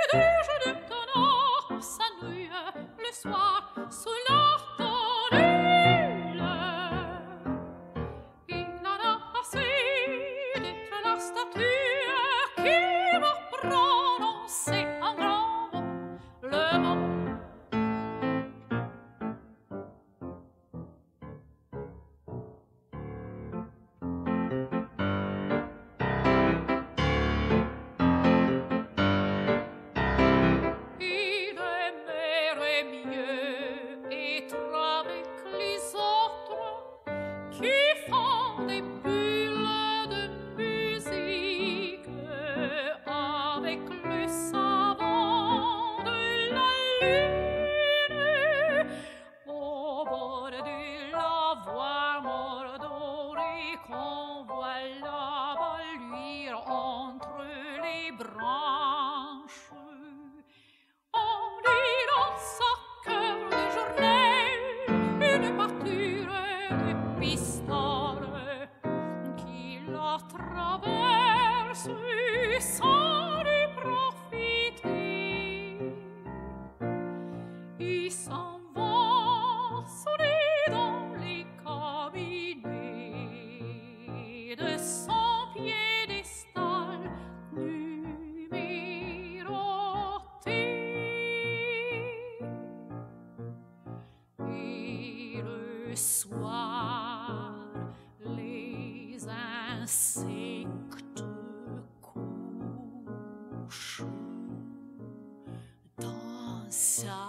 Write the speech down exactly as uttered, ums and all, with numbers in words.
deux jeux de tonneau s'ennuient le soir sous leur torule. Il en a assez d'être la statue qui va prononcer en grand mot le mot. Qui font des bulles de musique avec le savon de la lune au bord de la voie mordorée qu'on voit là-bas luire entre les branches. On dit dans sa cœur de journée une parture de pistolet qui la traverse sans y profiter. Il s'en va sonner dans les cabinets de son piédestal numéroté. Et le soir, les insectes couchent dans sa